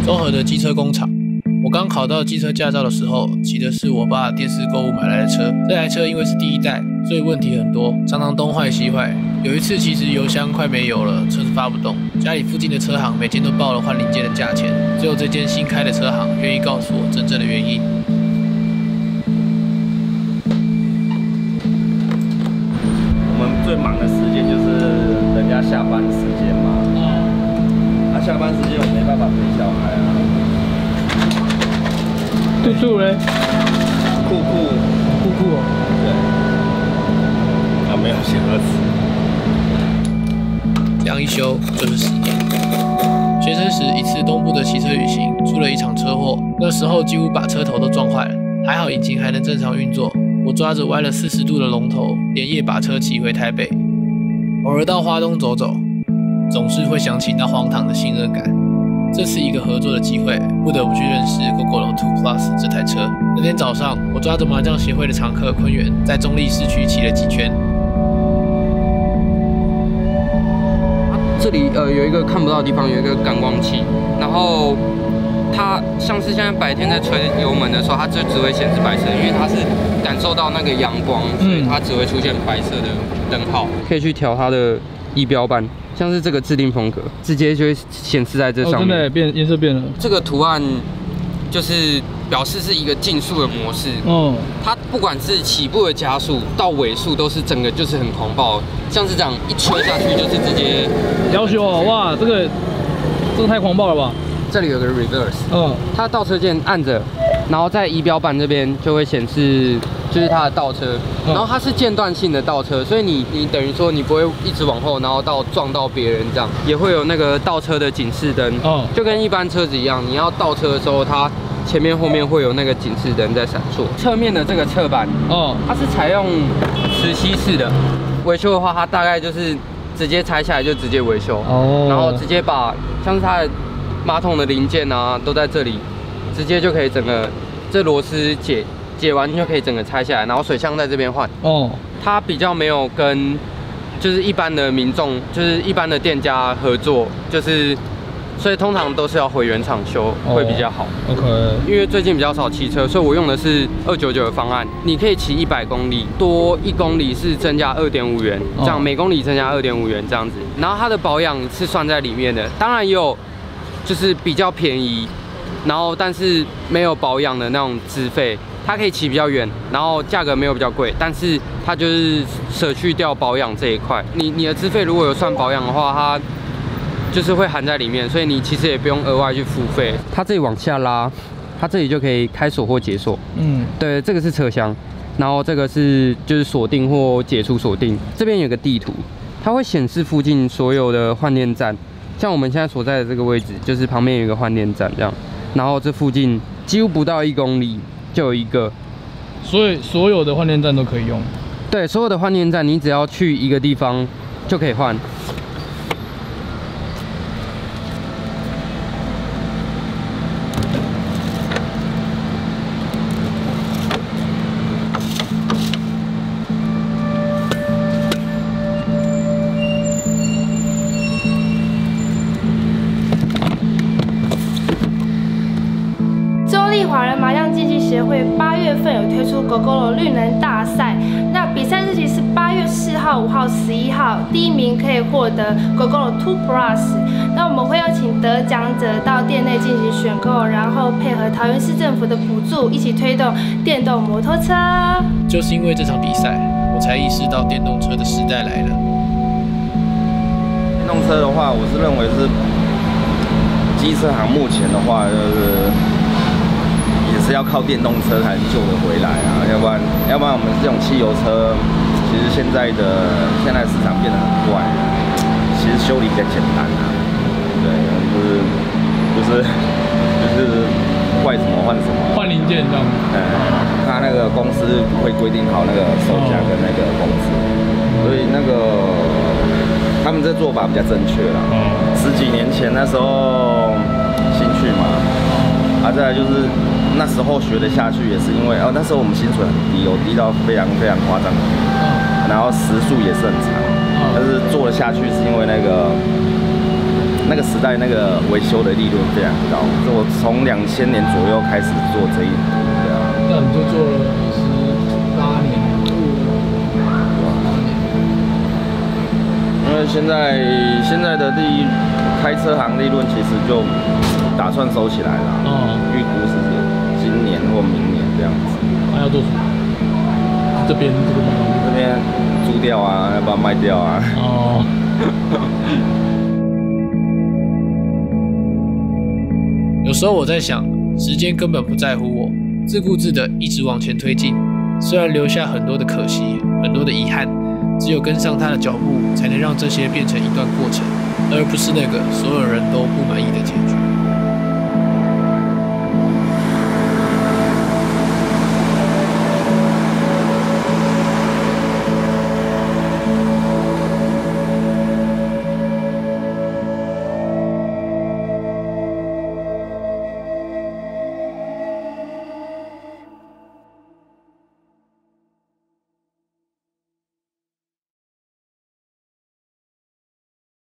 中和的机车工厂。我刚考到机车驾照的时候，骑的是我爸电视购物买来的车。这台车因为是第一代，所以问题很多，常常东坏西坏。有一次其实油箱快没油了，车子发不动，家里附近的车行每间都报了换零件的价钱，只有这间新开的车行愿意告诉我真正的原因。 我们最忙的时间就是人家下班时间嘛。下班时间我没办法陪小孩啊。 兔兔嘞？ 酷酷哦。 对。没有写儿子。 这样一修就是10年。学生时一次东部的骑车旅行，出了一场车祸，那时候几乎把车头都撞坏了，还好引擎还能正常运作。我抓着歪了40度的龙头，连夜把车骑回台北。偶尔到花东走走，总是会想起那荒唐的信任感。这次一个合作的机会，不得不去认识 Gogoro 2 Plus 这台车。那天早上，我抓着麻将协会的常客坤元，在中立市区骑了几圈。 这里有一个看不到的地方，有一个感光器，然后它像是现在白天在吹油门的时候，它就只会显示白色，因为它是感受到那个阳光，所以它只会出现白色的灯号。可以去调它的仪表板。像是这个制定风格，直接就会显示在这上面。 真的颜色变了。这个图案就是表示是一个竞速的模式。它不管是起步的加速到尾速，都是整个就是很狂暴，像是这样一吹下去就是直接。 要求哦，哇，这个太狂暴了吧？ 这里有个 reverse，它倒车键按着，然后在仪表板这边就会显示。就是它的倒车，然后它是间断性的倒车，所以你等于说你不会一直往后，然后撞到别人这样，也会有那个倒车的警示灯，就跟一般车子一样，你要倒车的时候，它前面后面会有那个警示灯在闪烁。侧面的这个侧板，它是采用磁吸式的，维修的话，它大概就是直接拆下来就直接维修，然后直接把像是它的马桶的零件啊都在这里，直接就可以整个这螺丝解完就可以整个拆下来，然后水箱在这边换。它比较没有跟就是一般的民众，就是一般的店家合作，就是所以通常都是要回原厂修会比较好。 OK。 因为最近比较少骑车，所以我用的是299的方案，你可以骑100公里，多1公里是增加2.5元，这样每公里增加2.5元这样子。然后它的保养是算在里面的，当然也有就是比较便宜，然后但是没有保养的那种资费。它可以骑比较远，然后价格没有比较贵，但是它就是舍去掉保养这一块。你的资费如果有算保养的话，它就是会含在里面，所以你其实也不用额外去付费。它这里往下拉，它这里就可以开锁或解锁。对，这个是车厢，然后这个是就是锁定或解除锁定。这边有个地图，它会显示附近所有的换电站，像我们现在所在的这个位置，就是旁边有一个换电站这样，然后这附近几乎不到1公里。就有一个， 所以所有的换电站都可以用。 对，所有的换电站，你只要去一个地方就可以换。 华人麻将竞技协会8月份有推出 Gogoro 绿能大赛，那比赛日期是8月4号、5号、11号，第1名可以获得 Gogoro 2 Plus。那我们会邀请得奖者到店内进行选购，然后配合桃园市政府的补助，一起推动电动摩托车。 就是因为这场比赛，我才意识到电动车的时代来了。 电动车的话，我是认为是机车行目前的话就是也是要靠电动车才能救得回来啊，要不然我们这种汽油车，其实现在市场变得很怪，其实修理比较简单啊，对，就是坏什么换什么， 换零件这样。 他那个公司会规定好那个售价跟那个工资，所以那个他们这做法比较正确啦。10几年前那时候新去嘛，再来就是那时候学得下去，也是因为那时候我们薪水很低，低到非常非常夸张，然后时速也是很长，但是做得下去是因为那个那个时代那个维修的利润非常高，我从2000年左右开始做这一行，对啊。 那你就做了18年， 因为现在的开车行利润其实就打算收起来了，预估是今年或明年这样子。 还要做什么？这边这个地方， 这边租掉啊，要不要卖掉啊？ 哦。 有时候我在想，时间根本不在乎我，自顾自的一直往前推进，虽然留下很多的可惜，很多的遗憾，只有跟上他的脚步，才能让这些变成一段过程，而不是那个所有人都不满意的结局。